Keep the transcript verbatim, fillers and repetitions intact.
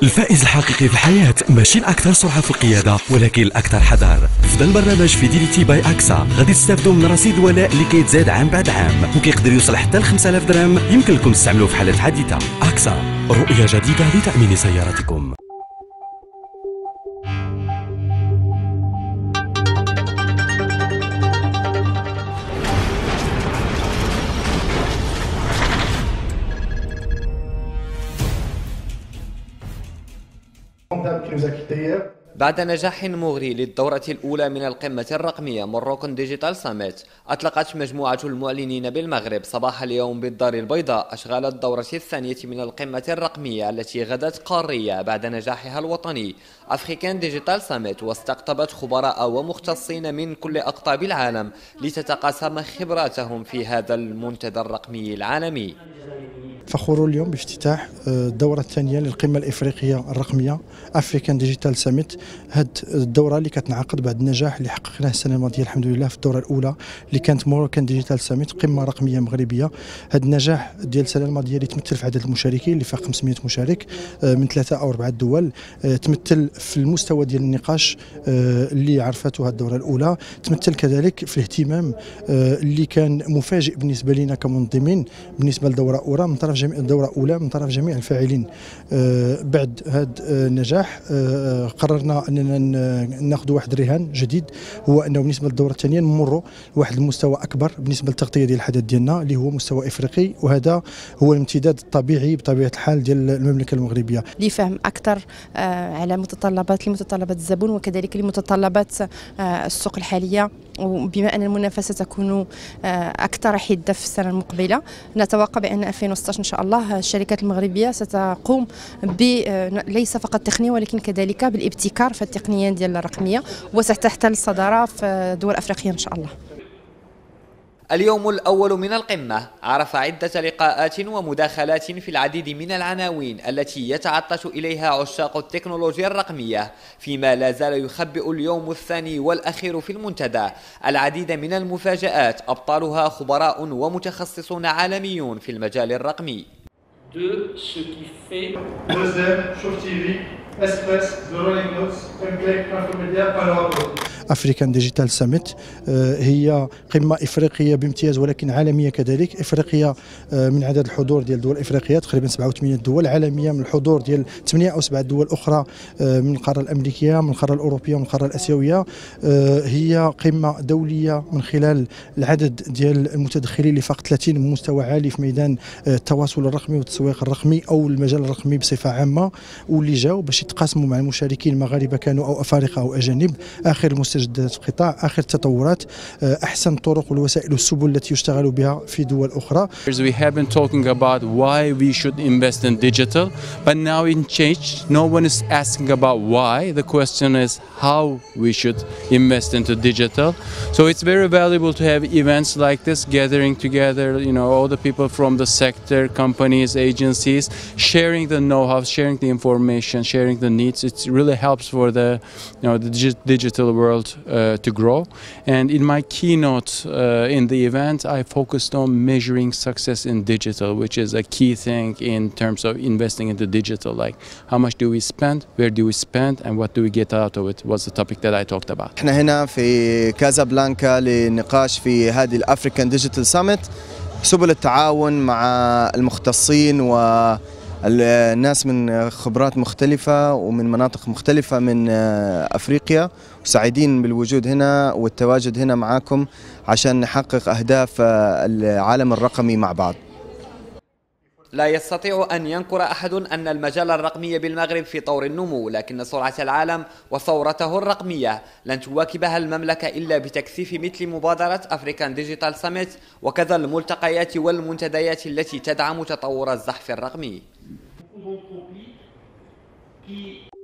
الفائز الحقيقي في الحياة ماشي الأكثر سرعة في القيادة، ولكن الأكثر حذر. في البرنامج فيديليتي باي أكسا غادي تستافدوا من رصيد ولاء اللي كيتزاد عام بعد عام وكيقدر يوصل حتى ل خمسة آلاف درهم، يمكن لكم تستعملوه في حالات حادثة. أكسا، رؤية جديدة لتأمين سيارتكم. بعد نجاح مغري للدورة الأولى من القمة الرقمية موروكان ديجيتال ساميت، أطلقت مجموعة المعلنين بالمغرب صباح اليوم بالدار البيضاء أشغال الدورة الثانية من القمة الرقمية التي غدت قارية بعد نجاحها الوطني أفريكان ديجيتال ساميت، واستقطبت خبراء ومختصين من كل أقطاب العالم لتتقاسم خبراتهم في هذا المنتدى الرقمي العالمي. فخور اليوم بافتتاح الدورة الثانية للقمة الإفريقية الرقمية أفريكان ديجيتال ساميت. هاد الدورة اللي كتنعقد بعد النجاح اللي حققناه السنة الماضية الحمد لله في الدورة الأولى اللي كانت موروكان ديجيتال ساميت، قمة رقمية مغربية. هاد النجاح ديال السنة الماضية اللي تمثل في عدد المشاركين اللي فاق خمسمائة مشارك من ثلاثة أو أربعة دول، تمثل في المستوى ديال النقاش اللي عرفته هاد الدورة الأولى، تمثل كذلك في الاهتمام اللي كان مفاجئ بالنسبة لنا كمنظمين بالنسبة لدورة أولى من طرف جميع الدورة أولى من طرف جميع الفاعلين. أه بعد هذا النجاح أه قررنا أننا ناخذ واحد الرهان جديد، هو أنه بالنسبة للدورة الثانية نمروا لواحد المستوى أكبر بالنسبة للتغطية ديال الحدث ديالنا اللي هو مستوى إفريقي، وهذا هو الامتداد الطبيعي بطبيعة الحال ديال المملكة المغربية لفهم أكثر أه على متطلبات لمتطلبات الزبون وكذلك لمتطلبات أه السوق الحالية، وبما أن المنافسة تكون أه أكثر حدة في السنة المقبلة نتوقع بأن ألفين وستة عشر إن شاء الله الشركات المغربية ستقوم ب ليس فقط تقنية ولكن كذلك بالابتكار في التقنيات ديال الرقمية وستحتل الصدارة في دول أفريقيا إن شاء الله. اليوم الأول من القمة عرف عدة لقاءات ومداخلات في العديد من العناوين التي يتعطش إليها عشاق التكنولوجيا الرقمية، فيما لا زال يخبئ اليوم الثاني والأخير في المنتدى العديد من المفاجآت أبطالها خبراء ومتخصصون عالميون في المجال الرقمي. de ce qui fait Deuxième, Chauve تي في, Express, The Rolling Notes, Template, Infomedia, alors أفريكان ديجيتال ساميت هي قمة إفريقية بامتياز ولكن عالمية كذلك. إفريقيا من عدد الحضور ديال دول إفريقية تقريبا سبعة وثمانين دول، عالمية من الحضور ديال ثمانية أو سبعة دول أخرى من القارة الأمريكية من القارة الأوروبية من القارة الآسيوية. هي قمة دولية من خلال العدد ديال المتدخلين اللي فاق ثلاثين من مستوى عالي في ميدان التواصل الرقمي والتسويق الرقمي أو المجال الرقمي بصفة عامة، واللي جاوا باش يتقاسموا مع المشاركين المغاربة كانوا أو أفارقة أو أجانب آخر المستجدات في القطاع، آخر التطورات، أحسن الطرق والوسائل والسبل التي يشتغل بها في دول أخرى. We have been talking about why we should invest in digital, but now it changed. No one is asking about why. The question is how we should invest into digital. So it's very valuable to have events like this, gathering together, you know, all the people from the sector, companies, agencies, sharing the know-how, sharing the information, sharing the needs. It really helps for the, you know, the digital world Uh, to grow. And in my keynote uh, in the event, I focused on measuring success in digital, which is a key thing in terms of investing into digital. Like how much do we spend, where do we spend, and what do we get out of it was the topic that I talked about. احنا هنا في كازابلانكا لنقاش في هذه الأفريكان ديجيتال ساميت، سبل التعاون مع المختصين و الناس من خبرات مختلفة ومن مناطق مختلفة من أفريقيا، وسعيدين بالوجود هنا والتواجد هنا معاكم عشان نحقق أهداف العالم الرقمي مع بعض. لا يستطيع أن ينكر أحد أن المجال الرقمي بالمغرب في طور النمو، لكن سرعة العالم وثورته الرقمية لن تواكبها المملكة إلا بتكثيف مثل مبادرة أفريكان ديجيتال ساميت وكذا الملتقيات والمنتديات التي تدعم تطور الزحف الرقمي.